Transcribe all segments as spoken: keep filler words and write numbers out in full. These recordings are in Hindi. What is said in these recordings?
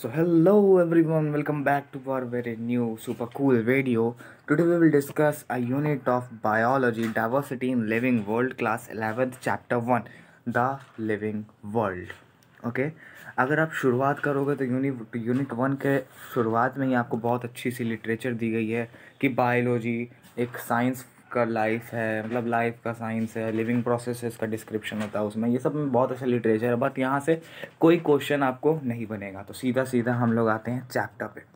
So hello everyone, welcome back to our very new super cool video. Today we will discuss a unit of biology, diversity in living world, class eleventh chapter one, the living world. Okay okay? अगर आप शुरुआत करोगे तो यूनिट यूनिट वन के शुरुआत में ही आपको बहुत अच्छी सी लिटरेचर दी गई है कि बायोलॉजी एक साइंस का लाइफ है, मतलब लाइफ का साइंस है, लिविंग प्रोसेसेस का डिस्क्रिप्शन होता है उसमें, ये सब में बहुत अच्छा लिटरेचर है। बट यहाँ से कोई क्वेश्चन आपको नहीं बनेगा, तो सीधा सीधा हम लोग आते हैं चैप्टर पे।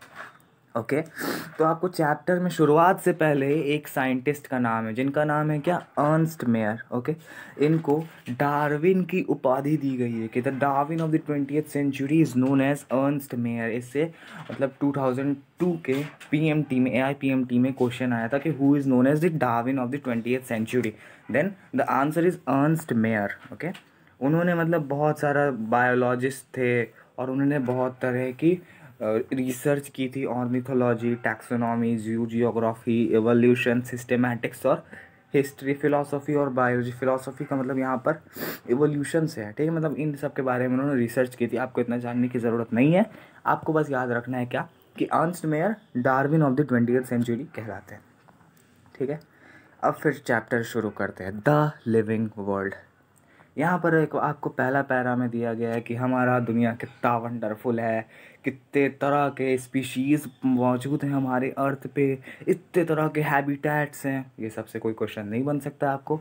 Okay okay? तो आपको चैप्टर में शुरुआत से पहले एक साइंटिस्ट का नाम है जिनका नाम है क्या, अर्नस्ट मेयर। Okay okay? इनको डार्विन की उपाधि दी गई है कि the Darwin of the twentieth century is known as Ernst Mayr. इससे मतलब टू थाउज़ेंड टू के पीएमटी में, एआईपीएमटी में क्वेश्चन आया था कि who is known as the Darwin of the twentieth century, then the answer is Ernst Mayr. Okay, उन्होंने मतलब बहुत सारा बायोलॉजिस्ट थे और उन्होंने बहुत तरह की रिसर्च की थी, ornithology, taxonomy, zoogeography, evolution, systematics और हिस्ट्री। फिलॉसफी और बायोलॉजी, फिलॉसफी का मतलब यहाँ पर एवोल्यूशन से है, ठीक है। मतलब इन सब के बारे में उन्होंने रिसर्च की थी। आपको इतना जानने की ज़रूरत नहीं है, आपको बस याद रखना है क्या कि Ernst Mayr Darwin of the twentieth century कहलाते हैं, ठीक है। अब फिर चैप्टर शुरू करते हैं, द लिविंग वर्ल्ड। यहाँ पर एक आपको पहला पैरा में दिया गया है कि हमारा दुनिया कितना वंडरफुल है, कितने तरह के स्पीशीज़ मौजूद हैं हमारे अर्थ पे, इतने तरह के हैबिटेट्स हैं। ये सबसे कोई क्वेश्चन नहीं बन सकता आपको।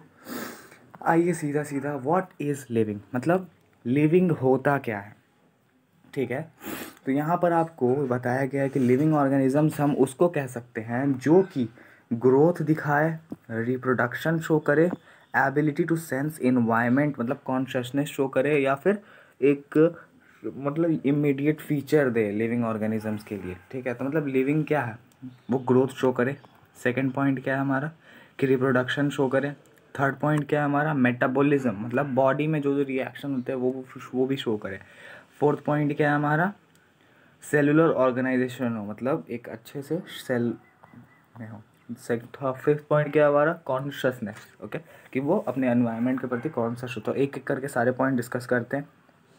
आइए सीधा सीधा, व्हाट इज़ लिविंग, मतलब लिविंग होता क्या है, ठीक है। तो यहाँ पर आपको बताया गया है कि लिविंग ऑर्गेनिजम्स हम उसको कह सकते हैं जो कि ग्रोथ दिखाए, रिप्रोडक्शन शो करे, एबिलिटी टू सेंस इन्वायरमेंट मतलब कॉन्शियसनेस शो करे, या फिर एक मतलब इमीडिएट फीचर दे लिविंग ऑर्गेनिजम्स के लिए, ठीक है। तो मतलब लिविंग क्या है, वो ग्रोथ शो करे। सेकंड पॉइंट क्या है हमारा कि रिप्रोडक्शन शो करे। थर्ड पॉइंट क्या है हमारा, मेटाबॉलिज्म मतलब बॉडी में जो जो रिएक्शन होते हैं वो वो भी शो करे। फोर्थ पॉइंट क्या है हमारा, सेलुलर ऑर्गेनाइजेशन हो, मतलब एक अच्छे से सेल में हो। फिफ्थ पॉइंट क्या है हमारा, कॉन्शियसनेस। ओके, कि वो अपने एनवायरनमेंट के प्रति कॉन्शियस होता है। एक एक करके सारे पॉइंट डिस्कस करते हैं।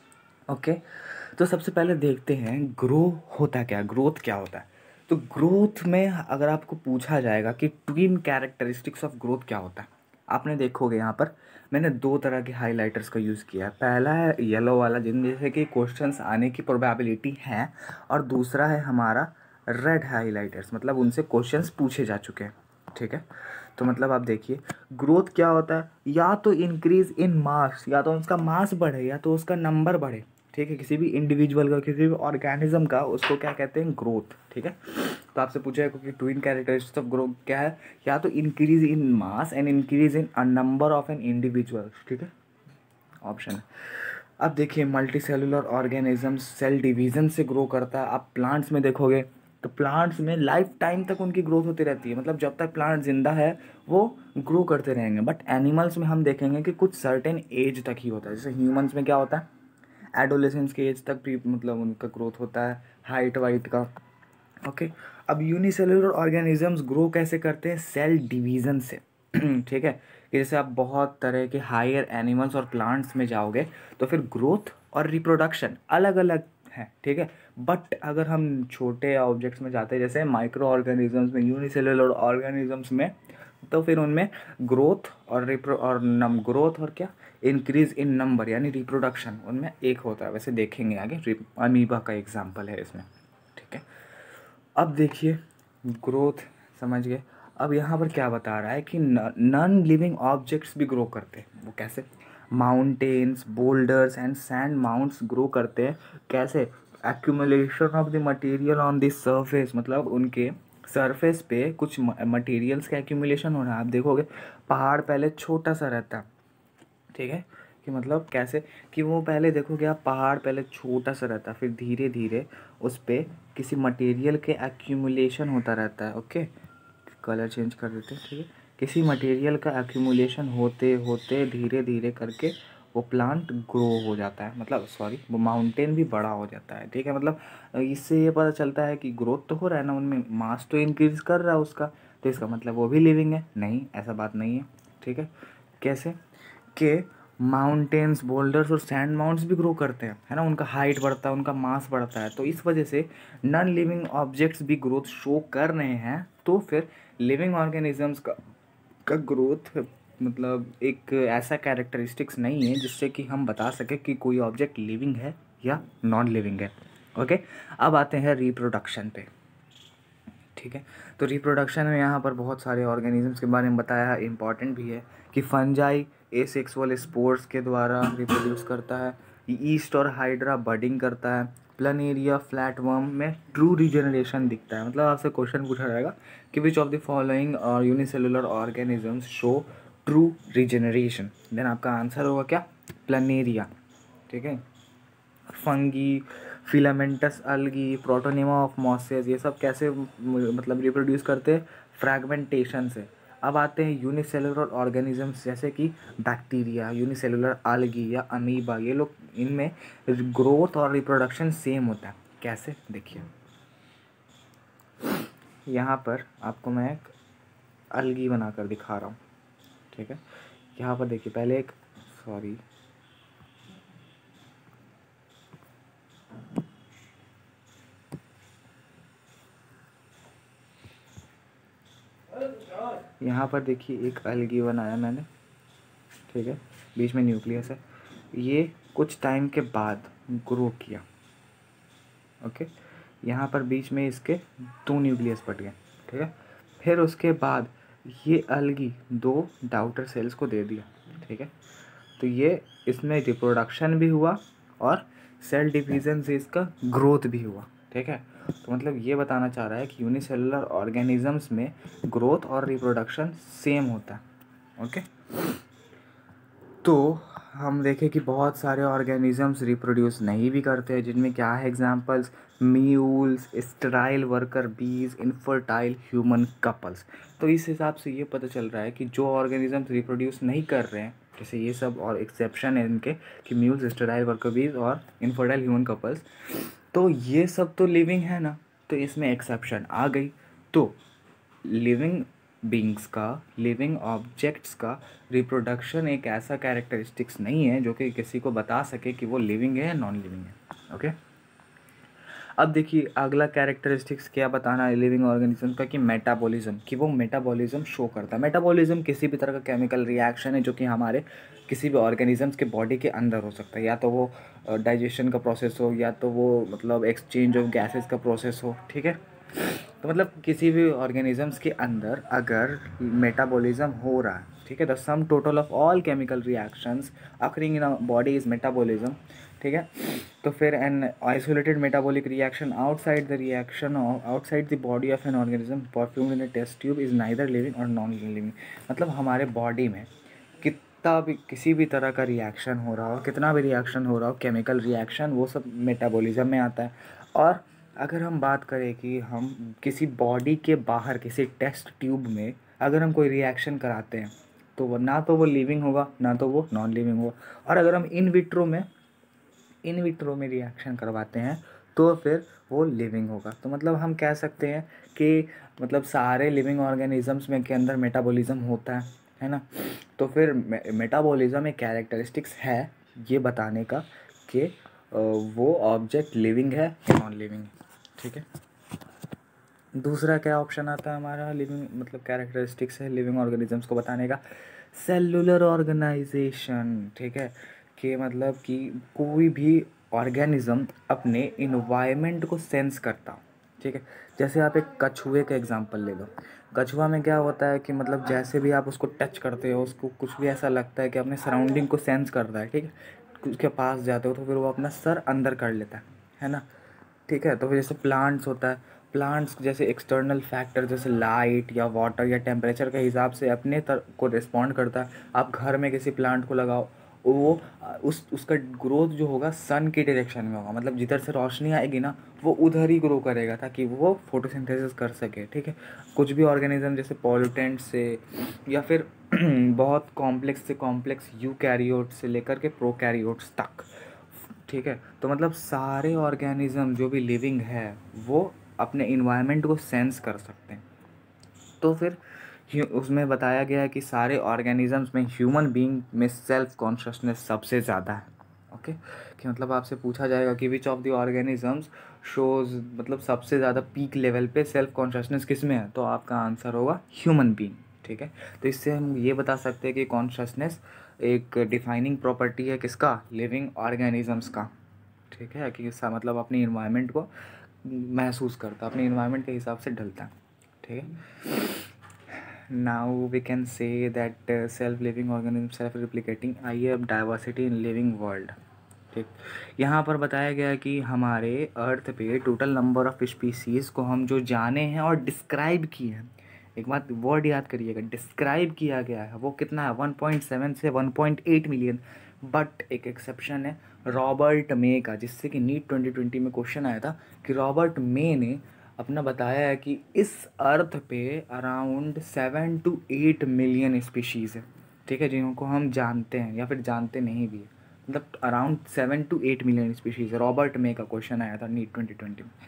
Okay okay? तो सबसे पहले देखते हैं ग्रो होता क्या, ग्रोथ क्या होता है। तो ग्रोथ में अगर आपको पूछा जाएगा कि ट्विन कैरेक्टरिस्टिक्स ऑफ ग्रोथ क्या होता है, आपने देखोगे यहाँ पर मैंने दो तरह के हाइलाइटर्स का यूज़ किया है। पहला है येलो वाला जिनमें से कि क्वेश्चंस आने की प्रोबेबिलिटी है, और दूसरा है हमारा रेड हाइलाइटर्स, मतलब उनसे क्वेश्चंस पूछे जा चुके हैं, ठीक है। तो मतलब आप देखिए ग्रोथ क्या होता है, या तो इंक्रीज इन मास, या तो उसका मास बढ़े या तो उसका नंबर बढ़े, ठीक है। किसी भी इंडिविजुअल का, किसी भी ऑर्गेनिज्म का, उसको क्या कहते हैं, ग्रोथ, ठीक है। तो आपसे पूछा है कि ट्विन कैरेक्टरिस्टिक्स ऑफ ग्रोथ क्या है, या तो increase in mass and increase in a number of an individual, ठीक है, ऑप्शन है। अब देखिए multicellular organism cell division से ग्रो करता है। आप प्लांट्स में देखोगे तो प्लांट्स में लाइफ टाइम तक उनकी ग्रोथ होती रहती है, मतलब जब तक प्लांट जिंदा है वो ग्रो करते रहेंगे। बट एनिमल्स में हम देखेंगे कि कुछ सर्टेन एज तक ही होता है। जैसे ह्यूमंस में क्या होता है, एडोलेसेंस के एज तक भी मतलब उनका ग्रोथ होता है, हाइट वाइट का। ओके, अब यूनिसेलुलर ऑर्गेनिजम्स ग्रो कैसे करते हैं, सेल डिवीज़न से, ठीक है। कि जैसे आप बहुत तरह के हायर एनिमल्स और प्लांट्स में जाओगे तो फिर ग्रोथ और रिप्रोडक्शन अलग अलग है, ठीक है। बट अगर हम छोटे ऑब्जेक्ट्स में जाते हैं जैसे माइक्रो ऑर्गेनिजम्स में, यूनिसेलुलर ऑर्गेनिजम्स में, तो फिर उनमें ग्रोथ और रिप्रो और नम ग्रोथ और क्या, इंक्रीज इन नंबर यानी रिप्रोडक्शन उनमें एक होता है। वैसे देखेंगे आगे, अमीबा का एग्जाम्पल है इसमें, ठीक है। अब देखिए ग्रोथ समझ गए। अब यहाँ पर क्या बता रहा है कि नॉन लिविंग ऑब्जेक्ट्स भी ग्रो करते हैं। वो कैसे, mountains, boulders and sand mounts grow करते हैं। कैसे, accumulation of the material on the surface, मतलब उनके सरफेस पे कुछ मटेरियल्स का एक्यूमुलेशन हो रहा है। आप देखोगे पहाड़ पहले छोटा सा रहता है, ठीक है। कि मतलब कैसे कि वो पहले देखोगे आप, पहाड़ पहले छोटा सा रहता है, फिर धीरे धीरे उस पर किसी मटेरियल के एक्यूमुलेशन होता रहता है। ओके, कलर चेंज कर देते हैं, ठीक है। किसी मटेरियल का एक्यूमुलेशन होते होते धीरे धीरे करके वो प्लांट ग्रो हो जाता है, मतलब सॉरी वो माउंटेन भी बड़ा हो जाता है, ठीक है। मतलब इससे ये पता चलता है कि ग्रोथ तो हो रहा है ना, उनमें मास तो इंक्रीज कर रहा है उसका, तो इसका मतलब वो भी लिविंग है। नहीं, ऐसा बात नहीं है, ठीक है। कैसे कि माउंटेन्स, बोल्डर्स और सैंड माउंट्स भी ग्रो करते हैं, है ना, उनका हाइट बढ़ता है, उनका मास बढ़ता है। तो इस वजह से नॉन लिविंग ऑब्जेक्ट्स भी ग्रोथ शो कर रहे हैं। तो फिर लिविंग ऑर्गेनिजम्स का का ग्रोथ मतलब एक ऐसा कैरेक्टरिस्टिक्स नहीं है जिससे कि हम बता सकें कि कोई ऑब्जेक्ट लिविंग है या नॉन लिविंग है। ओके, अब आते हैं रिप्रोडक्शन पे। ठीक है, तो रिप्रोडक्शन में यहाँ पर बहुत सारे ऑर्गेनिजम्स के बारे में बताया है, इम्पॉर्टेंट भी है कि फंजाई एसेक्सुअल स्पोर्स के द्वारा रिप्रोड्यूस करता है, ईस्ट और हाइड्रा बडिंग करता है, प्लनेरिया फ्लैटवर्म में ट्रू रिजेनरेशन दिखता है। मतलब आपसे क्वेश्चन पूछा जाएगा कि which of the following are unicellular organisms show true regeneration, then आपका आंसर होगा क्या, प्लनेरिया। ठीक है, fungi, filamentous algae, protonema of mosses, ये सब कैसे मतलब रिप्रोड्यूस करते हैं, फ्रैगमेंटेशन से। अब आते हैं यूनिसेलुलर ऑर्गेनिजम्स जैसे कि बैक्टीरिया, यूनिसेलुलर अलगी या अमीबा, ये लोग, इनमें ग्रोथ और रिप्रोडक्शन सेम होता है। कैसे, देखिए यहाँ पर आपको मैं एक अलगी बनाकर दिखा रहा हूँ। ठीक है, यहाँ पर देखिए, पहले एक सॉरी यहाँ पर देखिए एक अलगी बनाया मैंने। ठीक है, बीच में न्यूक्लियस है, ये कुछ टाइम के बाद ग्रो किया। ओके, यहाँ पर बीच में इसके दो न्यूक्लियस बट गए। ठीक है, फिर उसके बाद ये अलगी दो डाउटर सेल्स को दे दिया। ठीक है, तो ये इसमें रिप्रोडक्शन भी हुआ और सेल डिवीज़न से इसका ग्रोथ भी हुआ। ठीक है, तो मतलब ये बताना चाह रहा है कि यूनिसेलुलर ऑर्गेनिजम्स में ग्रोथ और रिप्रोडक्शन सेम होता है। ओके, तो हम देखें कि बहुत सारे ऑर्गेनिजम्स रिप्रोड्यूस नहीं भी करते हैं, जिनमें क्या है examples, mules, sterile worker bees, infertile human couples. तो इस हिसाब से ये पता चल रहा है कि जो ऑर्गेनिजम्स रिप्रोड्यूस नहीं कर रहे हैं, जैसे ये सब और एक्सेप्शन है इनके कि म्यूल्स, स्टेराइल वर्कर बीज और इनफर्टाइल ह्यूमन कपल्स, तो ये सब तो लिविंग है ना, तो इसमें एक्सेप्शन आ गई। तो लिविंग बींग्स का, लिविंग ऑब्जेक्ट्स का रिप्रोडक्शन एक ऐसा कैरेक्टरिस्टिक्स नहीं है जो कि किसी को बता सके कि वो लिविंग है या नॉन लिविंग है। ओके, अब देखिए अगला कैरेक्टरिस्टिक्स क्या बताना है लिविंग ऑर्गेनिज्म का, कि मेटाबॉलिज्म, कि वो मेटाबॉलिज्म शो करता है। मेटाबॉलिज्म किसी भी तरह का केमिकल रिएक्शन है जो कि हमारे किसी भी ऑर्गेनिजम्स के बॉडी के अंदर हो सकता है, या तो वो डाइजेशन का प्रोसेस हो, या तो वो मतलब एक्सचेंज ऑफ गैसेस का प्रोसेस हो। ठीक है, तो मतलब किसी भी ऑर्गेनिजम्स के अंदर अगर मेटाबॉलिज्म हो रहा है, ठीक है, the sum total of all chemical reactions occurring in a body is metabolism. ठीक है, तो फिर an isolated metabolic reaction outside the reaction outside the body of an organism performed in a test tube is neither living or non living. मतलब हमारे बॉडी में कितना भी किसी भी तरह का रिएक्शन हो रहा हो, कितना भी रिएक्शन हो रहा हो, केमिकल रिएक्शन, वो सब मेटाबॉलिज्म में आता है। और अगर हम बात करें कि हम किसी बॉडी के बाहर किसी टेस्ट ट्यूब में अगर हम कोई रिएक्शन कराते हैं, तो वो ना तो वो लिविंग होगा ना तो वो नॉन लिविंग होगा। और अगर हम इन विट्रो में इन विट्रो में रिएक्शन करवाते हैं तो फिर वो लिविंग होगा। तो मतलब हम कह सकते हैं कि मतलब सारे लिविंग ऑर्गेनिजम्स में के अंदर मेटाबॉलिज्म होता है है ना। तो फिर मेटाबॉलिज्म एक कैरेक्टरिस्टिक्स है ये बताने का कि अ, वो ऑब्जेक्ट लिविंग है या नॉन लिविंग है। ठीक है, दूसरा क्या ऑप्शन आता है हमारा लिविंग मतलब कैरेक्टरिस्टिक्स है लिविंग ऑर्गेनिजम्स को बताने का, सेलुलर ऑर्गेनाइजेशन। ठीक है, कि मतलब कि कोई भी ऑर्गेनिज्म अपने इन्वायरमेंट को सेंस करता हो। ठीक है, जैसे आप एक कछुए का एग्जांपल ले लो। कछुआ में क्या होता है कि मतलब जैसे भी आप उसको टच करते हो, उसको कुछ भी ऐसा लगता है कि अपने सराउंडिंग को सेंस कर रहा है। ठीक है, उसके पास जाते हो तो फिर वो अपना सर अंदर कर लेता है है ना। ठीक है, तो फिर जैसे प्लांट्स होता है, प्लांट्स जैसे एक्सटर्नल फैक्टर जैसे लाइट या वाटर या टेम्परेचर के हिसाब से अपने तर को रिस्पॉन्ड करता है। आप घर में किसी प्लांट को लगाओ, वो उस उसका ग्रोथ जो होगा सन की डायरेक्शन में होगा, मतलब जिधर से रोशनी आएगी ना वो उधर ही ग्रो करेगा ताकि वो फोटोसिंथेसिस कर सके। ठीक है, कुछ भी ऑर्गेनिज्म जैसे पॉल्यूटेंट से या फिर बहुत कॉम्प्लेक्स से कॉम्प्लेक्स यूकैरियोट से लेकर के प्रोकैरियोट्स तक। ठीक है, तो मतलब सारे ऑर्गेनिज्म जो भी लिविंग है वो अपने इन्वायरमेंट को सेंस कर सकते हैं। तो फिर ह्यू- उसमें बताया गया है कि सारे ऑर्गेनिजम्स में ह्यूमन बीइंग में सेल्फ कॉन्शसनेस सबसे ज़्यादा है। ओके, कि मतलब आपसे पूछा जाएगा कि which of the organisms shows, मतलब सबसे ज़्यादा पीक लेवल पे सेल्फ कॉन्शसनेस किस में है, तो आपका आंसर होगा ह्यूमन बीइंग। ठीक है, तो इससे हम ये बता सकते हैं कि कॉन्शसनेस एक डिफाइनिंग प्रॉपर्टी है किसका, लिविंग ऑर्गेनिजम्स का। ठीक है, कि इसका मतलब अपनी इन्वायरमेंट को महसूस करता है, अपने इन्वायरमेंट के हिसाब से ढलता है। ठीक है, now we can say that self living organism self replicating. आइए अब डाइवर्सिटी इन लिविंग वर्ल्ड। ठीक, यहाँ पर बताया गया है कि हमारे अर्थ पे टोटल नंबर ऑफ स्पीसीज़ को हम जो जाने हैं और डिस्क्राइब किए हैं, एक बात वर्ड याद करिएगा, डिस्क्राइब किया गया है वो कितना है, वन पॉइंट सेवन से one point eight million. But एक एक्सेप्शन है रॉबर्ट मे का, जिससे कि नीट ट्वेंटी ट्वेंटी में क्वेश्चन आया था कि रॉबर्ट मे ने अपना बताया है कि इस अर्थ पे around seven to eight million species है। ठीक है, जिनको हम जानते हैं या फिर जानते नहीं भी है, मतलब around seven to eight million species है। रॉबर्ट मे का क्वेश्चन आया था नीट ट्वेंटी ट्वेंटी में।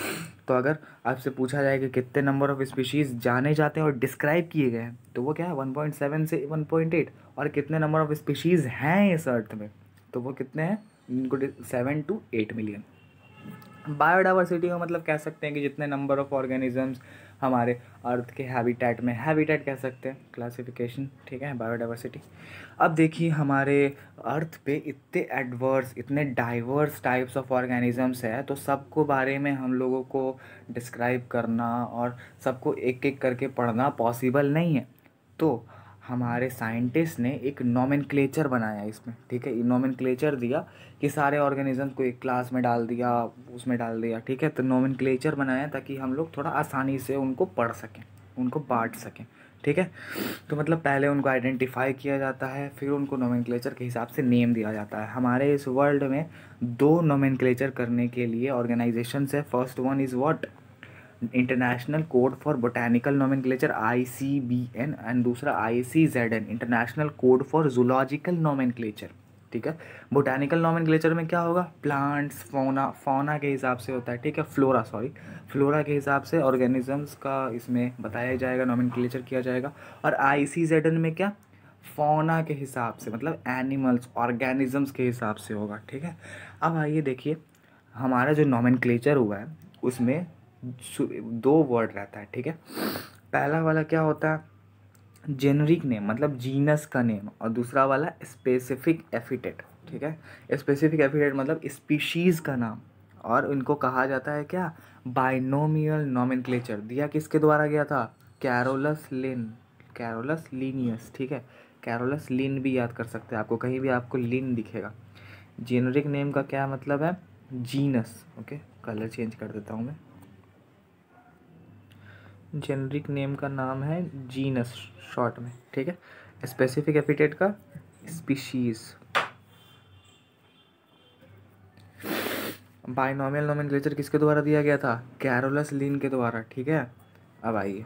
तो अगर आपसे पूछा जाए कि कितने नंबर ऑफ स्पीशीज़ जाने जाते हैं और डिस्क्राइब किए गए हैं, तो वो क्या है वन पॉइंट सेवन से वन पॉइंट एट। और कितने नंबर ऑफ स्पीशीज़ हैं इस अर्थ में, तो वो कितने हैं, इनको seven to eight million. Biodiversity का मतलब कह सकते हैं कि जितने नंबर ऑफ ऑर्गेनिजम्स हमारे अर्थ के हैबिटेट में, हैबिटेट कह सकते हैं, क्लासिफिकेशन। ठीक है, बायोडाइवर्सिटी। अब देखिए हमारे अर्थ पे इतने एडवर्स, इतने डाइवर्स टाइप्स ऑफ ऑर्गेनिजम्स है, तो सबको बारे में हम लोगों को डिस्क्राइब करना और सबको एक एक करके पढ़ना पॉसिबल नहीं है। तो हमारे साइंटिस्ट ने एक नोमेनक्लेचर बनाया इसमें। ठीक है, नोमेनक्लेचर दिया कि सारे ऑर्गेनिज्म को एक क्लास में डाल दिया, उसमें डाल दिया। ठीक है, तो नोमेनक्लेचर बनाया ताकि हम लोग थोड़ा आसानी से उनको पढ़ सकें, उनको बांट सकें। ठीक है, तो मतलब पहले उनको आइडेंटिफाई किया जाता है, फिर उनको नोमेनक्लेचर के हिसाब से नेम दिया जाता है। हमारे इस वर्ल्ड में दो नोमेनक्लेचर करने के लिए ऑर्गेनाइजेशन है। First one is what, international code for botanical nomenclature I C B N, and दूसरा I C Z N, international code for zoological nomenclature. ठीक है, बोटैनिकल नोमेनक्लेचर में क्या होगा, प्लांट्स, फौना, फौना के हिसाब से होता है। ठीक है, फ्लोरा, सॉरी फ्लोरा के हिसाब से ऑर्गेनिजम्स का इसमें बताया जाएगा, नोमेनक्लेचर किया जाएगा। और आई सी जेड एन में क्या, फौना के हिसाब से, मतलब एनिमल्स, ऑर्गेनिजम्स के हिसाब से होगा। ठीक है, अब आइए देखिए हमारा जो नोमेनक्लेचर हुआ है उसमें दो वर्ड रहता है। ठीक है, पहला वाला क्या होता है, जेनरिक नेम, मतलब जीनस का नेम, और दूसरा वाला स्पेसिफिक एपिथेट। ठीक है, स्पेसिफिक एपिथेट मतलब स्पीशीज़ का नाम, और इनको कहा जाता है क्या, बाइनोमियल नोमेनक्लेचर। दिया किसके द्वारा गया था, कैरोलस लिन, कैरोलस लिनियस। ठीक है, कैरोलस लिन भी याद कर सकते हैं, आपको कहीं भी आपको लिन दिखेगा। जेनरिक नेम का क्या मतलब है, जीनस। ओके, कलर चेंज कर देता हूँ मैं, जेनरिक नेम का नाम है जीनस शॉर्ट में। ठीक है, स्पेसिफिक एपिथेट का स्पीशीज। बाइनोमियल नोमेनक्लेचर किसके द्वारा दिया गया था, कैरोलस लिन के द्वारा। ठीक है, अब आइए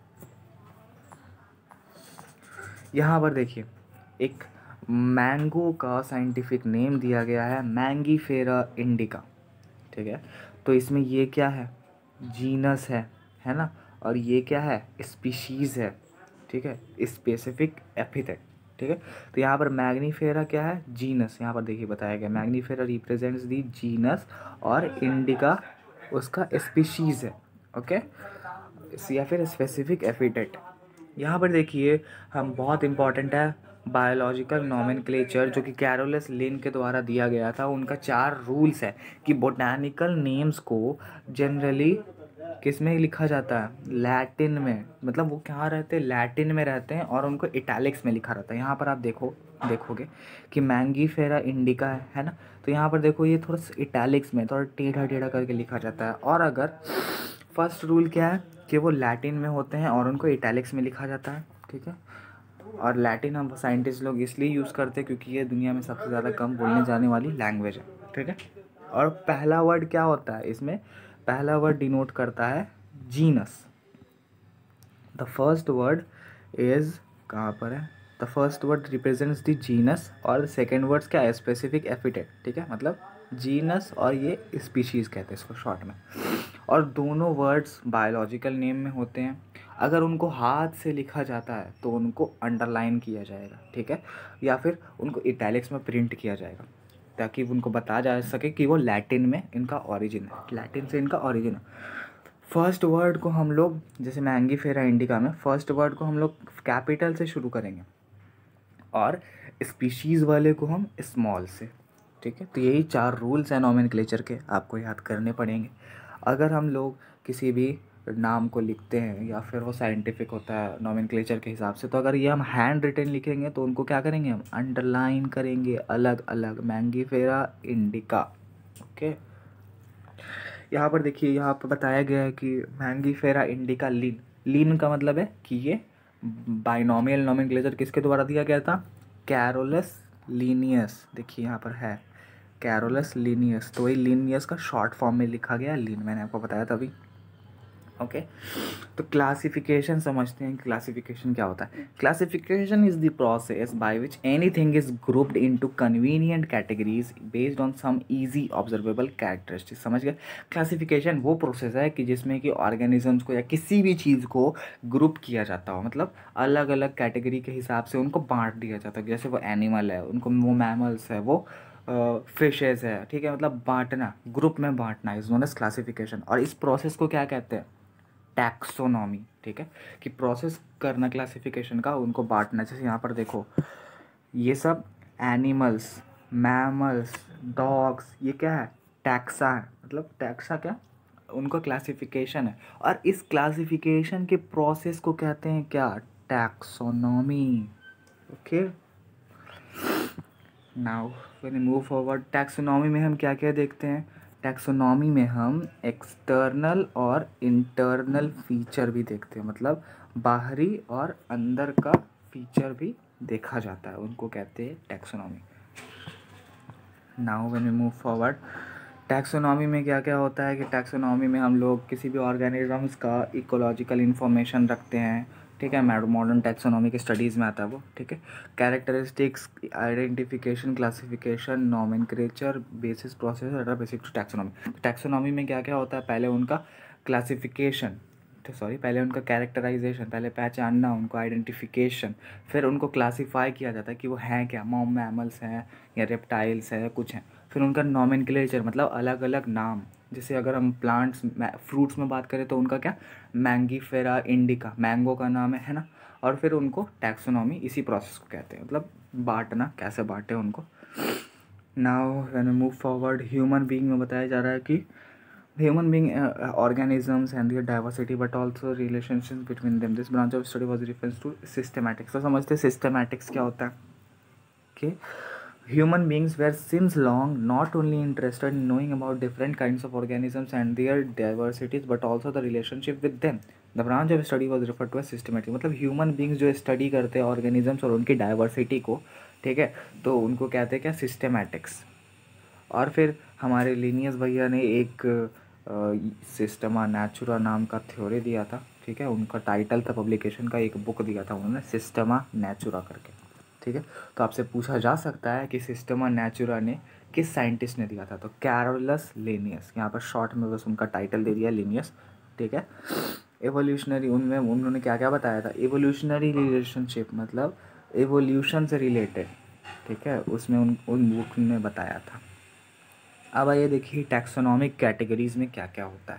यहाँ पर देखिए एक मैंगो का साइंटिफिक नेम दिया गया है मैंगीफेरा इंडिका। ठीक है, तो इसमें ये क्या है, जीनस है है ना, और ये क्या है, स्पीशीज़ है। ठीक है, स्पेसिफिक एपिथेट। ठीक है, तो यहाँ पर मैग्नीफेरा क्या है, जीनस। यहाँ पर देखिए बताया गया मैग्नीफेरा रिप्रेजेंट्स दी जीनस और इंडिका उसका स्पीशीज़ है। ओके, या फिर स्पेसिफिक एपिथेट। यहाँ पर देखिए हम बहुत इम्पॉर्टेंट है बायोलॉजिकल नोमेनक्लेचर जो कि कैरोलस लिन के द्वारा दिया गया था। उनका चार रूल्स है कि बोटैनिकल नेम्स को जनरली किस में लिखा जाता है, लैटिन में, मतलब वो कहाँ रहते हैं, लैटिन में रहते हैं, और उनको इटैलिक्स में लिखा रहता है। यहाँ पर आप देखो देखोगे कि मैंगीफेरा इंडिका है है ना, तो यहाँ पर देखो ये थोड़ा सा इटैलिक्स में, थोड़ा टेढ़ा टेढ़ा करके लिखा जाता है। और अगर फर्स्ट रूल क्या है कि वो लैटिन में होते हैं और उनको इटैलिक्स में लिखा जाता है। ठीक है, और लैटिन हम साइंटिस्ट लोग इसलिए यूज़ करते हैं क्योंकि ये दुनिया में सबसे ज़्यादा कम बोलने जाने वाली लैंग्वेज है। ठीक है, और पहला वर्ड क्या होता है इसमें, पहला वर्ड डिनोट करता है genus. The first word is, कहाँ पर है, the first word represents the genus, और सेकेंड वर्ड्स क्या है, स्पेसिफिक एपिथेट। ठीक है, मतलब जीनस और ये स्पीशीज़ कहते हैं इसको शॉर्ट में। और दोनों वर्ड्स बायोलॉजिकल नेम में होते हैं, अगर उनको हाथ से लिखा जाता है तो उनको अंडरलाइन किया जाएगा, ठीक है, या फिर उनको इटैलिक्स में प्रिंट किया जाएगा, ताकि उनको बताया जा सके कि वो लैटिन में इनका ओरिजिन है, लैटिन से इनका ओरिजिन है। फर्स्ट वर्ड को हम लोग जैसे मैंगी फेरा इंडिका में फर्स्ट वर्ड को हम लोग कैपिटल से शुरू करेंगे और स्पीशीज़ वाले को हम स्मॉल से, ठीक है। तो यही चार रूल्स हैं नॉमेनक्लेचर के, आपको याद करने पड़ेंगे। अगर हम लोग किसी भी नाम को लिखते हैं या फिर वो साइंटिफिक होता है नॉमेनक्लेचर के हिसाब से, तो अगर ये हम हैंड रिटन लिखेंगे तो उनको क्या करेंगे, हम अंडरलाइन करेंगे अलग अलग, मैंगी फेरा इंडिका, ओके। यहाँ पर देखिए, यहाँ पर बताया गया है कि मैंगी फेरा इंडिका लीन, लीन का मतलब है कि ये बाइनोमियल नॉमेनक्लेचर किसके द्वारा दिया गया था, कैरोलस लीनियस। देखिए यहाँ पर है कैरोलस लीनियस, तो वही लीनियस का शॉर्ट फॉर्म में लिखा गया लीन, मैंने आपको बताया था अभी, ओके। तो क्लासिफिकेशन समझते हैं, क्लासिफिकेशन क्या होता है। Classification is the process by which anything is grouped into convenient categories based on some easy observable characteristics. समझ गए। क्लासिफिकेशन वो प्रोसेस है कि जिसमें कि ऑर्गेनिजम्स को या किसी भी चीज़ को ग्रुप किया जाता हो, मतलब अलग अलग कैटेगरी के हिसाब से उनको बांट दिया जाता है। जैसे वो एनिमल है, उनको वो मैमल्स है, वो फिशेज है, ठीक है, मतलब बांटना, ग्रुप में बांटना इज नोन एज क्लासिफिकेशन। और इस प्रोसेस को क्या कहते हैं, टैक्सोनॉमी, ठीक है, कि प्रोसेस करना क्लासिफिकेशन का, उनको बांटना। जैसे यहाँ पर देखो, ये सब एनिमल्स, मैमल्स, डॉग्स, ये क्या है, टैक्सा है, मतलब टैक्सा क्या, उनका क्लासिफिकेशन है। और इस क्लासिफिकेशन के प्रोसेस को कहते हैं क्या, taxonomy, okay. Now when move forward, taxonomy में हम क्या क्या देखते हैं, टैक्सोनॉमी में हम एक्सटर्नल और इंटरनल फीचर भी देखते हैं, मतलब बाहरी और अंदर का फीचर भी देखा जाता है, उनको कहते हैं taxonomy. Now when we move forward, taxonomy में क्या क्या होता है कि टैक्सोनॉमी में हम लोग किसी भी ऑर्गेनिजम्स का इकोलॉजिकल इन्फॉर्मेशन रखते हैं, ठीक है, मॉडर्न टैक्सोनॉमी के स्टडीज़ में आता है वो, ठीक है। Characteristics, identification, classification, nomenclature, basis process at basic to taxonomy. Taxonomy में क्या क्या होता है, पहले उनका क्लासिफिकेशन, सॉरी पहले उनका कैरेक्टराइजेशन, पहले पहचानना, उनको आइडेंटिफिकेशन, फिर उनको क्लासीफाई किया जाता है कि वो हैं क्या, मॉम मैमल्स हैं या रेप्टाइल्स हैं, कुछ हैं। फिर उनका नॉमेनक्लेचर, मतलब अलग अलग नाम, जैसे अगर हम प्लांट्स फ्रूट्स में बात करें तो उनका क्या, मैंगी फेरा इंडिका, मैंगो का नाम है है ना। और फिर उनको टैक्सोनॉमी, इसी प्रोसेस को कहते हैं, मतलब बांटना, कैसे बांटे उनको। Now when we move forward, human being में बताया जा रहा है कि human being uh, organisms and their diversity but also relationships between them, this branch of study was reference to systematics। तो समझते systematics क्या होता है कि human beings were since long not only interested in knowing about different kinds of organisms and their diversities but also the relationship with them, the branch of study was referred to as systematic। मतलब human beings जो study करते हैं organisms और उनकी diversity को, ठीक है, तो उनको कहते हैं क्या, systematics। और फिर हमारे लिनियस भैया ने एक सिस्टमा नेचुरा नाम का थ्योरी दिया था, ठीक है, उनका टाइटल था पब्लिकेशन का, एक बुक दिया था उन्होंने, सिस्टमा नेचुरा करके, ठीक है। तो आपसे पूछा जा सकता है कि सिस्टमा नेचुरा ने किस साइंटिस्ट ने दिया था, तो कैरोलस लिनियस, यहाँ पर शॉर्ट में बस उनका टाइटल दे दिया लिनियस, ठीक है। एवोल्यूशनरी, उनमें उन्होंने क्या क्या बताया था, एवोल्यूशनरी रिलेशनशिप, मतलब एवोल्यूशन से रिलेटेड, ठीक है, उसमें उन उन बुक ने बताया था। अब आइए देखिए टैक्सोनॉमिक कैटेगरीज में क्या क्या होता है।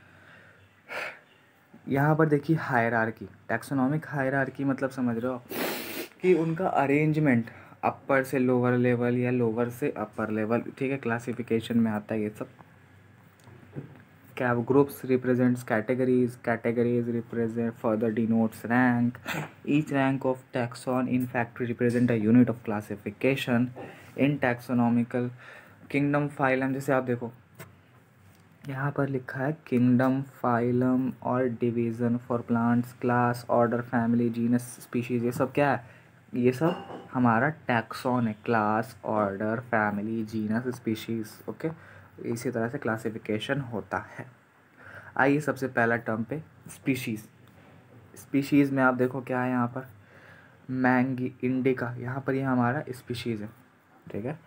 यहाँ पर देखिए हायरार्की, टैक्सोनॉमिक हायरार्की मतलब समझ रहे हो कि उनका अरेंजमेंट अपर से लोअर लेवल या लोअर से अपर लेवल, ठीक है, क्लासिफिकेशन में आता है ये सब। क्या groups represents categories, categories represent further denotes rank, each rank of taxon in fact represent a unit of classification in taxonomical kingdom phylum. जैसे आप देखो यहाँ पर लिखा है किंगडम, फाइलम और division for plants, class, order, family, genus, species, ये सब क्या है, ये सब हमारा टैक्सॉन है, class, order, family, genus, species, okay. इसी तरह से क्लासिफिकेशन होता है। आइए सबसे पहला टर्म पे, स्पीशीज़। स्पीशीज़ में आप देखो क्या है यहाँ पर, मैंगी इंडिका, यहाँ पर ये यह हमारा स्पीशीज़ है, ठीक है।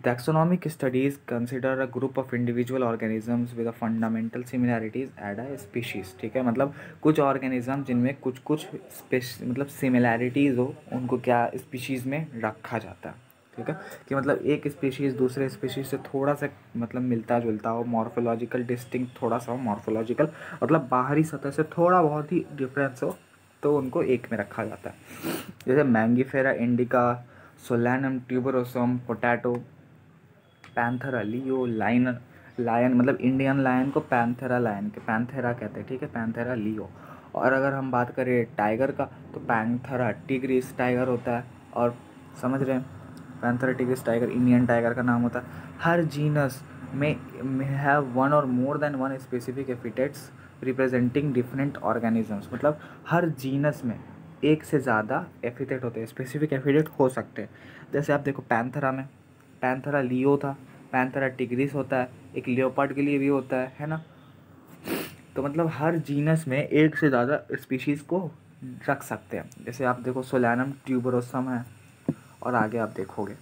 Taxonomic studies consider a group of individual organisms with a fundamental similarities at a species. ठीक है, मतलब कुछ ऑर्गेनिज्म जिनमें कुछ कुछ मतलब सिमिलैरिटीज़ हो, उनको क्या स्पीशीज़ में रखा जाता है. ठीक है, कि मतलब एक स्पीशीज़ दूसरे स्पीशीज़ से थोड़ा सा मतलब मिलता जुलता हो, मॉर्फोलॉजिकल डिस्टिंक्ट थोड़ा सा हो, मॉर्फोलॉजिकल मतलब बाहरी सतह से थोड़ा बहुत ही डिफरेंस हो, तो उनको एक में रखा जाता है. जैसे Mangifera indica, Solanum tuberosum, potato, Panthera leo, line lion मतलब इंडियन लायन को पैंथेरा लायन के पैंथेरा कहते हैं. ठीक है, पैंथेरा लियो. और अगर हम बात करें टाइगर का, तो पैंथेरा टिग्रिस टाइगर होता है. और समझ रहे हैं, Panthera tigris tiger Indian tiger का नाम होता है. हर जीनस में हैव वन और more than one specific epithets representing different organisms. मतलब हर जीनस में एक से ज़्यादा एपिथेट होते हैं, स्पेसिफिक एपिथेट हो सकते हैं. जैसे आप देखो पैंथेरा में पैंथेरा लियो था, पैंथेरा टिग्रिस होता है, एक लियोपार्ड के लिए भी होता है है ना. तो मतलब हर जीनस में एक से ज़्यादा स्पीशीज़ को रख सकते हैं. जैसे आप देखो सोलैनम ट्यूबरोसम है, और आगे आप देखोगे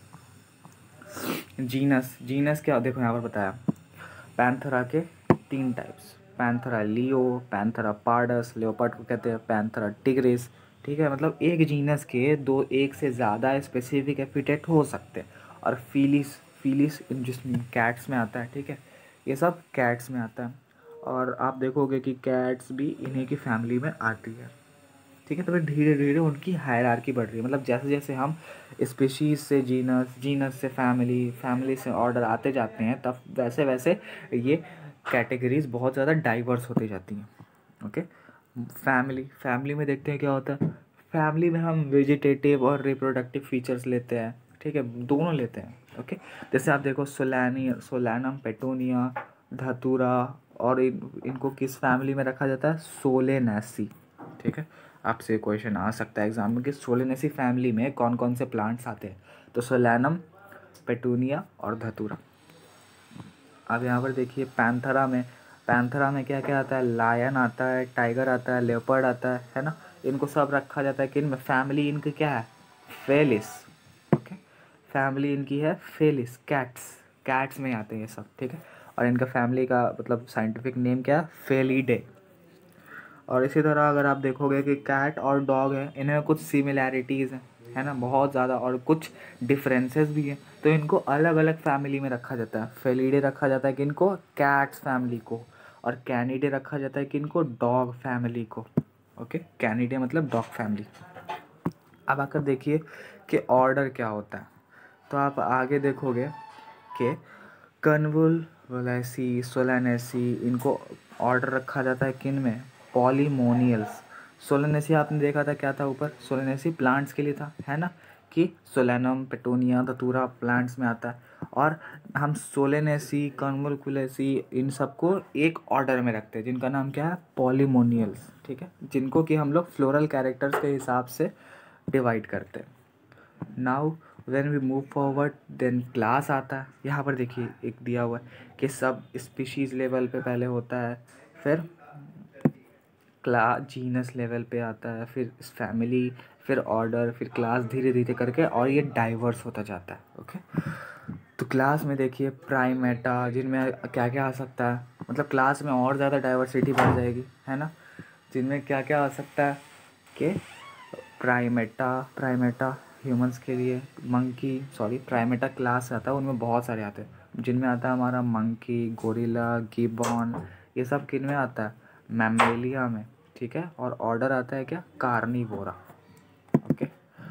जीनस जीनस क्या देखो यहाँ पर बताया, पैंथेरा के तीन types, Panthera leo, Panthera pardus, leopard को कहते हैं, पैंथेरा टिग्रिस. ठीक है, मतलब एक जीनस के दो एक से ज़्यादा स्पेसिफिक एपिथेट हो सकते हैं. और फीलिस फीलिस जिसमें कैट्स में आता है. ठीक है, ये सब कैट्स में आता है. और आप देखोगे कि कैट्स भी इन्हीं की फैमिली में आती है. ठीक है, तो फिर धीरे धीरे उनकी हायरार्की बढ़ रही है. मतलब जैसे जैसे हम स्पीशीज़ से जीनस, जीनस से फैमिली, फैमिली से ऑर्डर आते जाते हैं, तब वैसे वैसे ये कैटेगरीज बहुत ज़्यादा डाइवर्स होती जाती हैं. ओके, फैमिली फैमिली में देखते हैं क्या होता है. फैमिली में हम वेजिटेटिव और रिप्रोडक्टिव फीचर्स लेते हैं. ठीक है, दोनों लेते हैं. ओके, जैसे आप देखो सोलैनी सोलैनम पेटूनिया, धतूरा, और इन इनको किस फैमिली में रखा जाता है, सोलेनेसी. ठीक है, आपसे क्वेश्चन आ सकता है एग्जाम में कि सोलेनेसी फैमिली में कौन कौन से प्लांट्स आते हैं. तो सोलैनम, पेटूनिया और धतूरा. अब यहाँ पर देखिए पैंथेरा में पैंथेरा में क्या क्या आता है, लायन आता है, टाइगर आता है, लेपर्ड आता है है ना. इनको सब रखा जाता है कि इनमें फैमिली इनकी क्या है, फेलिस. ओके, फैमिली इनकी है फेलिस, कैट्स कैट्स में आते हैं ये सब. ठीक है, और इनका फैमिली का मतलब साइंटिफिक नेम क्या है, फेलिडे. और इसी तरह अगर आप देखोगे कि कैट और डॉग है, इनमें कुछ सिमिलैरिटीज़ हैं है ना, बहुत ज़्यादा, और कुछ डिफरेंसेस भी हैं. तो इनको अलग अलग फैमिली में रखा जाता है. फेलिडे रखा जाता है किनको, कैट्स फैमिली को. और कैनिडे रखा जाता है किनको, डॉग फैमिली को. ओके, कैनिडे मतलब डॉग फैमिली. अब आकर देखिए कि ऑर्डर क्या होता है. तो आप आगे देखोगे कि कन्वोलुलेसी, सोलानेसी, इनको ऑर्डर रखा जाता है किन में, पॉलीमोनियल्स. सोलानेसी आपने देखा था क्या था ऊपर, सोलानेसी प्लांट्स के लिए था है ना, कि सोलैनम, पेटूनिया, धतूरा प्लांट्स में आता है. और हम सोलेनेसी, कन्वोलुलेसी इन सबको एक ऑर्डर में रखते हैं, जिनका नाम क्या है, पॉलीमोनियल्स. ठीक है, जिनको कि हम लोग फ्लोरल कैरेक्टर्स के हिसाब से डिवाइड करते हैं. Now when we move forward then class आता है. यहाँ पर देखिए एक दिया हुआ है कि सब स्पीशीज़ लेवल पे पहले होता है, फिर क्लास जीनस लेवल पे आता है, फिर फैमिली, फिर ऑर्डर, फिर क्लास, धीरे धीरे करके, और ये डाइवर्स होता जाता है. ओके, तो क्लास में देखिए प्राइमेटा, जिनमें क्या क्या आ सकता है, मतलब क्लास में और ज़्यादा डाइवर्सिटी बढ़ जाएगी है ना. जिनमें क्या क्या आ सकता है कि प्राइमेटा प्राइमेटा ह्यूमंस के लिए, मंकी सॉरी प्राइमेटा क्लास आता है, उनमें बहुत सारे आते हैं, जिनमें आता है हमारा मंकी, गोरिल्ला, गिबॉन. ये सब किन में आता है, मैमेलिया में. ठीक है, और ऑर्डर आता है क्या, कार्निवोरा. ओके,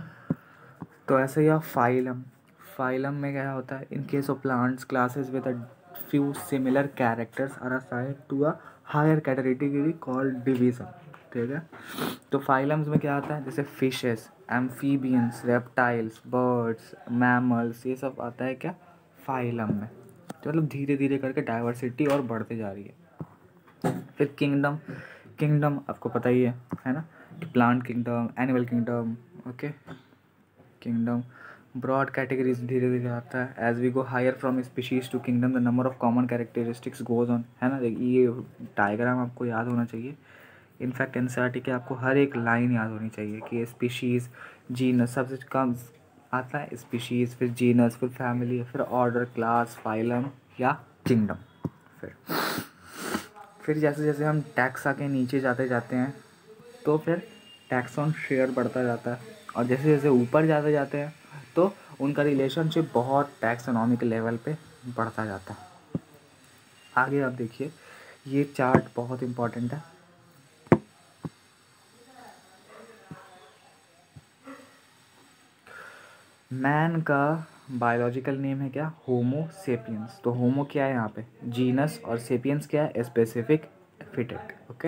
तो ऐसे ही आप फाइलम फाइलम में क्या होता है, in case of plants classes with a few similar characters are assigned to a higher category called division. ठीक है, तो फाइलम्स में क्या आता है, जैसे fishes, amphibians, reptiles, birds, mammals, ये सब आता है क्या, फाइलम में. तो मतलब धीरे धीरे करके डाइवर्सिटी और बढ़ते जा रही है. फिर किंगडम किंगडम आपको पता ही है है ना, plant kingdom, animal kingdom. Okay, kingdom broad categories धीरे धीरे आता है. As we go higher from species to kingdom the number of common characteristics goes on है ना. ये डायग्राम आपको याद होना चाहिए. इनफैक्ट एनसीईआरटी के आपको हर एक लाइन याद होनी चाहिए कि स्पीशीज़, जीनस, सबसे कम आता है स्पीशीज़, फिर जीनस, फिर फैमिली, फिर ऑर्डर, क्लास, फाइलम या किंगडम। फिर फिर जैसे जैसे हम टैक्सा के नीचे जाते जाते हैं तो फिर टैक्सॉन शेयर बढ़ता जाता है, और जैसे जैसे ऊपर जाते जाते हैं तो उनका रिलेशनशिप बहुत टैक्सोनॉमिक लेवल पे बढ़ता जाता है। आगे आप देखिए, ये चार्ट बहुत इम्पोर्टेंट है। मैन का बायोलॉजिकल नेम है क्या? Homo sapiens. तो होमो क्या है यहाँ पे? जीनस, और सेपियंस क्या है? Specific epithet. ओके,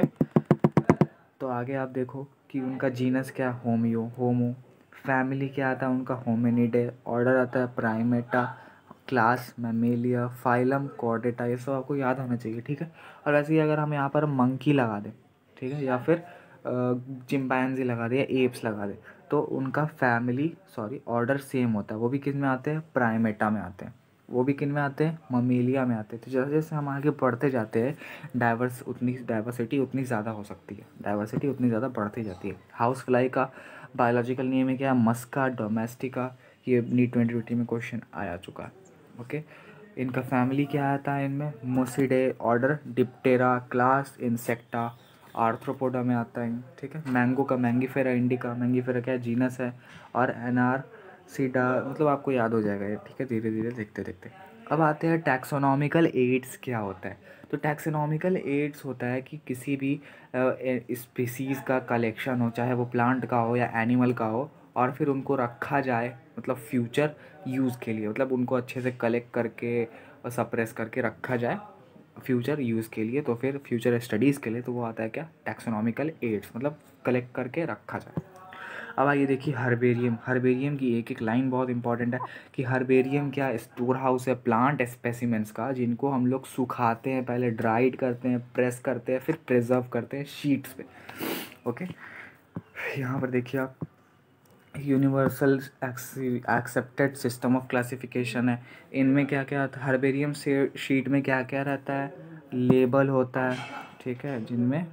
तो आगे आप देखो कि उनका जीनस क्या है? होमियो, होमो। फैमिली क्या आता है उनका? होमिनिडे। ऑर्डर आता है Primata. Class Mammalia. Phylum Chordata. ये सब आपको याद होना चाहिए, ठीक है। और वैसे ही अगर हम यहाँ पर मंकी लगा दें, ठीक है, या फिर चिंपैंजी लगा दे या एप्स लगा दे, तो उनका फैमिली सॉरी ऑर्डर सेम होता है। वो भी किस में आते हैं? प्राइमेटा में आते हैं। वो भी किन में आते हैं? ममेलिया में आते हैं। तो जैसे जैसे हम आगे बढ़ते जाते हैं, डाइवर्स उतनी डाइवर्सिटी उतनी ज़्यादा हो सकती है, डाइवर्सिटी उतनी ज़्यादा बढ़ती जाती है। हाउस फ्लाई का बायोलॉजिकल नेम है क्या? Musca domestica. ये नी ट्वेंटी ट्वेंटी में क्वेश्चन आया चुका है। ओके, इनका फैमिली क्या आता है इनमें? Muscidae. Order Diptera. Class Insecta. Arthropoda में आता है, ठीक है। मैंगो का मैंगीफेरा इंडिका। मैंगीफेरा क्या है? जीनस है। और एनार सीडा, मतलब आपको याद हो जाएगा ये, ठीक है, धीरे धीरे देखते देखते। अब आते हैं टैक्सोनॉमिकल एड्स क्या होता है। तो टैक्सोनॉमिकल एड्स होता है कि किसी भी स्पीसीज़ का कलेक्शन हो, चाहे वो प्लांट का हो या एनिमल का हो, और फिर उनको रखा जाए, मतलब फ्यूचर यूज़ के लिए, मतलब उनको अच्छे से कलेक्ट करके और सप्रेस करके रखा जाए फ्यूचर यूज़ के लिए, तो फिर फ्यूचर स्टडीज़ के लिए, तो वो आता है क्या? टैक्सोनॉमिकल एड्स, मतलब कलेक्ट करके रखा जाए। अब आइए देखिए हर्बेरियम। हर्बेरियम की एक एक लाइन बहुत इंपॉर्टेंट है कि हर्बेरियम क्या? स्टोर हाउस है प्लांट स्पेसिमेंट्स का, जिनको हम लोग सुखाते हैं, पहले ड्राइड करते हैं, प्रेस करते हैं, फिर प्रिजर्व करते हैं शीट्स पे। ओके, यहाँ पर देखिए आप, universal accepted system of classification है। इनमें क्या क्या आता है? हर्बेरियम से शीट में क्या क्या रहता है? लेबल होता है, ठीक है, जिनमें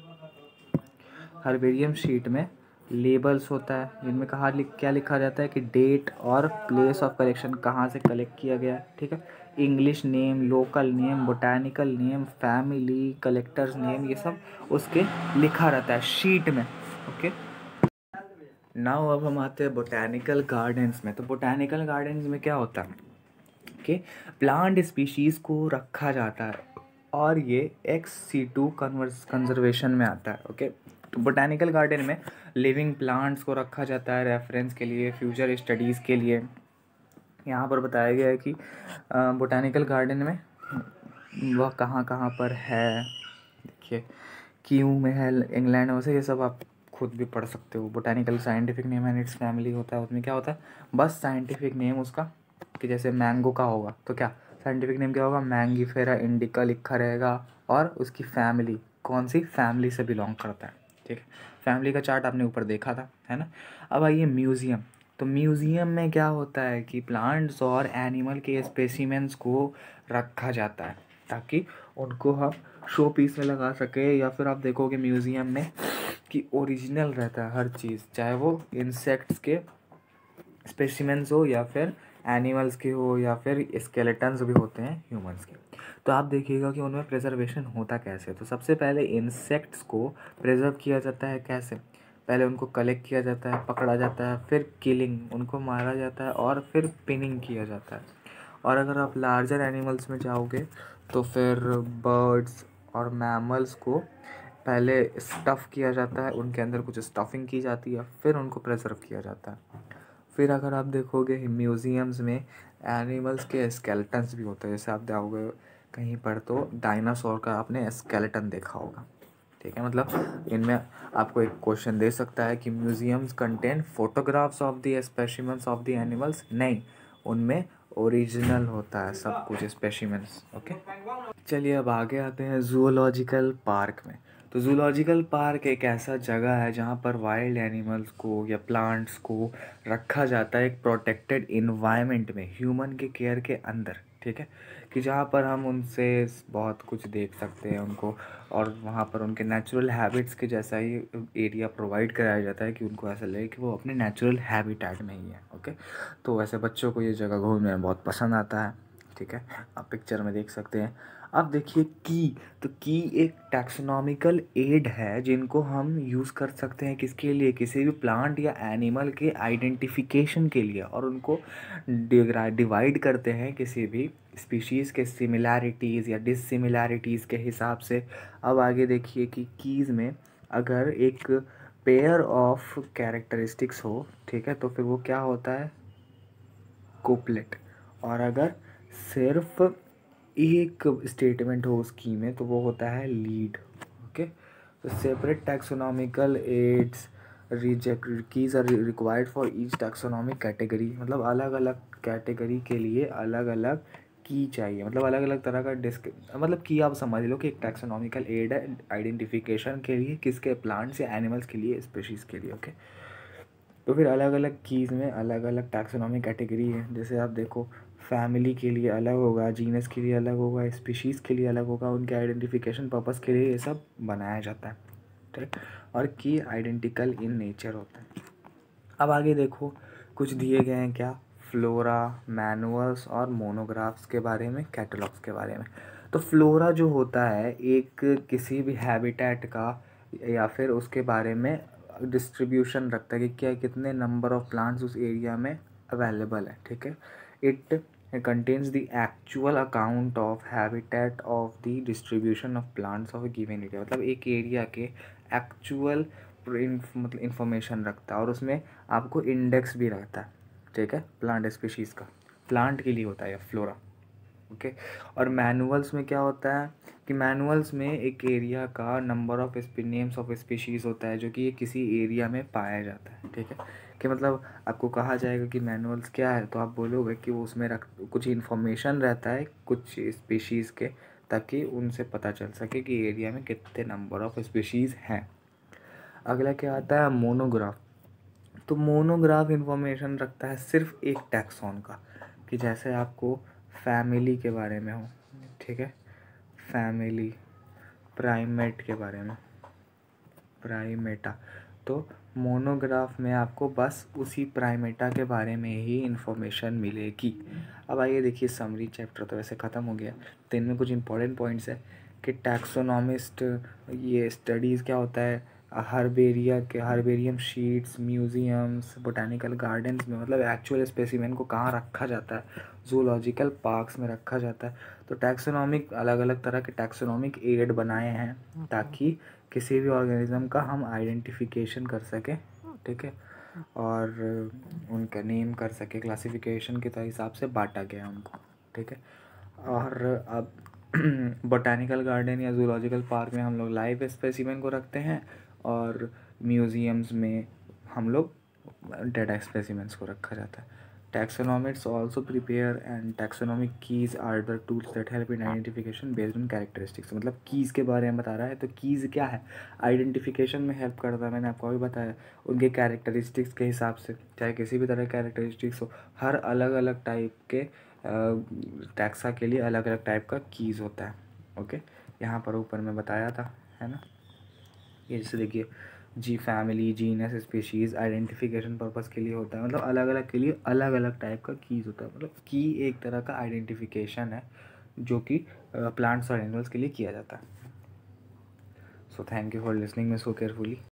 हर्बेरियम शीट में लेबल्स होता है, जिनमें कहा लिख क्या लिखा जाता है कि डेट और प्लेस ऑफ कलेक्शन, कहाँ से कलेक्ट किया गया है, ठीक है। English name, local name, botanical name, family, collector's name, ये सब उसके लिखा रहता है शीट में। ओके, नाउ अब हम आते हैं बोटैनिकल गार्डन्स में। तो बोटैनिकल गार्डन्स में क्या होता है कि प्लांट स्पीशीज़ को रखा जाता है, और ये ex situ converse conservation में आता है। ओके, तो बोटैनिकल गार्डन में लिविंग प्लांट्स को रखा जाता है रेफरेंस के लिए, फ्यूचर स्टडीज़ के लिए। यहाँ पर बताया गया है कि बोटैनिकल गार्डन में वह कहाँ कहाँ पर है। देखिए, क्यू में है, इंग्लैंड में, से ये सब आप खुद भी पढ़ सकते हो। Botanical scientific name and its family होता है, उसमें क्या होता है? बस साइंटिफिक नेम उसका, कि जैसे मैंगो का होगा तो क्या साइंटिफिक नेम क्या होगा? मैंगीफेरा इंडिका लिखा रहेगा, और उसकी फैमिली कौन सी फैमिली से बिलोंग करता है, ठीक है। फैमिली का चार्ट आपने ऊपर देखा था, है ना। अब आइए म्यूज़ियम। तो म्यूज़ियम में क्या होता है कि प्लांट्स और एनिमल के स्पेसिमेंट्स को रखा जाता है, ताकि उनको हम शो पीस में लगा सके, या फिर आप देखोगे म्यूज़ियम में कि ओरिजिनल रहता है हर चीज़, चाहे वो इंसेक्ट्स के स्पेसिमेंट्स हो, या फिर एनिमल्स के हो, या फिर स्केलेटन्स भी होते हैं ह्यूमंस के। तो आप देखिएगा कि उनमें प्रिजर्वेशन होता कैसे। तो सबसे पहले इंसेक्ट्स को प्रिजर्व किया जाता है कैसे? पहले उनको कलेक्ट किया जाता है, पकड़ा जाता है, फिर किलिंग, उनको मारा जाता है, और फिर पिनिंग किया जाता है। और अगर आप लार्जर एनिमल्स में जाओगे तो फिर बर्ड्स और मैमल्स को पहले स्टफ़ किया जाता है, उनके अंदर कुछ स्टफिंग की जाती है, फिर उनको प्रिजर्व किया जाता है। फिर अगर आप देखोगे म्यूज़ियम्स में एनिमल्स के स्केलेटन्स भी होते हैं। जैसे आप जाओगे कहीं पर तो डायनासोर का आपने स्केलेटन देखा होगा, ठीक है। मतलब इनमें आपको एक क्वेश्चन दे सकता है कि museums contain photographs of the specimens of the animals. नहीं, उनमें ओरिजिनल होता है सब कुछ स्पेसिमेंट्स। ओके, चलिए अब आगे आते हैं जूलॉजिकल पार्क में। तो जूलॉजिकल पार्क एक ऐसा जगह है जहाँ पर वाइल्ड एनिमल्स को या प्लांट्स को रखा जाता है एक प्रोटेक्टेड इन्वायरमेंट में, ह्यूमन के केयर के अंदर, ठीक है। कि जहाँ पर हम उनसे बहुत कुछ देख सकते हैं उनको, और वहाँ पर उनके नेचुरल हैबिट्स के जैसा ही एरिया प्रोवाइड कराया जाता है कि उनको ऐसा लगे कि वो अपने नेचुरल हैबिटेट में ही है। ओके, तो वैसे बच्चों को ये जगह घूमने में बहुत पसंद आता है। ठीक है, आप पिक्चर में देख सकते हैं। अब देखिए की, तो की एक टैक्सोनॉमिकल एड है जिनको हम यूज़ कर सकते हैं किसके लिए, किसी भी प्लांट या एनिमल के आइडेंटिफिकेशन के लिए, और उनको डिवाइड करते हैं किसी भी स्पीशीज़ के सिमिलैरिटीज़ या डिससिमिलैरिटीज़ के हिसाब से। अब आगे देखिए कि कीज़ में अगर एक पेयर ऑफ कैरेक्टरिस्टिक्स हो, ठीक है, तो फिर वो क्या होता है, कोपलेट। और अगर सिर्फ एक स्टेटमेंट हो उस की में तो वो होता है लीड। ओके, तो separate taxonomical aids reject keys are required for each taxonomic category, मतलब अलग अलग कैटेगरी के लिए अलग अलग की चाहिए, मतलब अलग अलग तरह का डिस्क, मतलब की आप समझ लो कि एक टैक्सोनॉमिकल एड है आइडेंटिफिकेशन के लिए, किसके, प्लांट्स या एनिमल्स के लिए, स्पीशीज़ के लिए। ओके, तो फिर अलग अलग कीज़ में अलग अलग टैक्सोनॉमिक कैटेगरी है। जैसे आप देखो, फैमिली के लिए अलग होगा, जीनस के लिए अलग होगा, स्पीशीज़ के लिए अलग होगा, उनके आइडेंटिफिकेशन पर्पस के लिए ये सब बनाया जाता है। ठीक, और की आइडेंटिकल इन नेचर होता है। अब आगे देखो, कुछ दिए गए हैं क्या, फ्लोरा, मैनुअल्स और मोनोग्राफ्स के बारे में, कैटलॉग्स के बारे में। तो फ्लोरा जो होता है एक किसी भी हैबिटेट का या फिर उसके बारे में डिस्ट्रीब्यूशन रखता है कि क्या कितने नंबर ऑफ प्लांट्स उस एरिया में अवेलेबल है। ठीक है, it contains the actual account of habitat of the distribution of plants of a given area, मतलब एक एरिया के एक्चुअल मतलब इंफॉर्मेशन रखता है, और उसमें आपको इंडेक्स भी रहता है। ठीक है, प्लांट स्पीशीज़ का, प्लांट के लिए होता है फ्लोरा। ओके, और मैनुअल्स में क्या होता है कि मैनुअल्स में एक एरिया का number of names of species होता है जो कि ये किसी एरिया में पाया जाता है। ठीक है, कि मतलब आपको कहा जाएगा कि मैनुअल्स क्या है, तो आप बोलोगे कि वो उसमें रख कुछ इन्फॉर्मेशन रहता है कुछ स्पीशीज़ के, ताकि उनसे पता चल सके कि एरिया में कितने नंबर ऑफ स्पीशीज़ हैं। अगला क्या आता है, मोनोग्राफ। तो मोनोग्राफ इंफॉर्मेशन रखता है सिर्फ एक टैक्सॉन का, कि जैसे आपको फैमिली के बारे में हो, ठीक है, फैमिली, प्राइमेट के बारे में, प्राइमेटा, तो मोनोग्राफ में आपको बस उसी प्राइमेटा के बारे में ही इंफॉर्मेशन मिलेगी। अब आइए देखिए, समरी चैप्टर तो वैसे ख़त्म हो गया, तो इनमें कुछ इंपॉर्टेंट पॉइंट्स है कि टैक्सोनॉमिस्ट ये स्टडीज़ क्या होता है, हर्बेरिया के herbarium sheets, museums, botanical gardens में, मतलब एक्चुअल स्पेसिमेन को कहाँ रखा जाता है, जूलॉजिकल पार्क्स में रखा जाता है। तो टैक्सोनॉमिक अलग अलग तरह के टैक्सोनॉमिक एड बनाए हैं ताकि किसी भी ऑर्गेनिज्म का हम आइडेंटिफिकेशन कर सकें। ठीक है, और उनका नेम कर सके, क्लासिफिकेशन के हिसाब से बांटा गया उनको। ठीक है, और अब बोटानिकल गार्डन या जूलॉजिकल पार्क में हम लोग लाइव स्पेसिमेन को रखते हैं, और म्यूजियम्स में हम लोग डेटा स्पेसिमेंस को रखा जाता है। Taxonomist also prepare and taxonomic keys are the tools that help in identification based on characteristics, मतलब कीज़ के बारे में बता रहा है। तो कीज़ क्या है, आइडेंटिफिकेशन में हेल्प करता है, मैंने आपको अभी बताया, उनके कैरेक्टरिस्टिक्स के हिसाब से, चाहे किसी भी तरह कैरेक्टरिस्टिक्स हो, हर अलग अलग टाइप के टैक्सा के लिए अलग अलग टाइप का कीज़ होता है। ओके, यहाँ पर ऊपर में बताया था, है ना, ये जैसे देखिए, जी family, genus, species identification purpose के लिए होता है, मतलब अलग अलग के लिए अलग अलग टाइप का कीज़ होता है। मतलब की एक तरह का आइडेंटिफिकेशन है जो कि प्लांट्स और एनिमल्स के लिए किया जाता है। So thank you for listening me so carefully.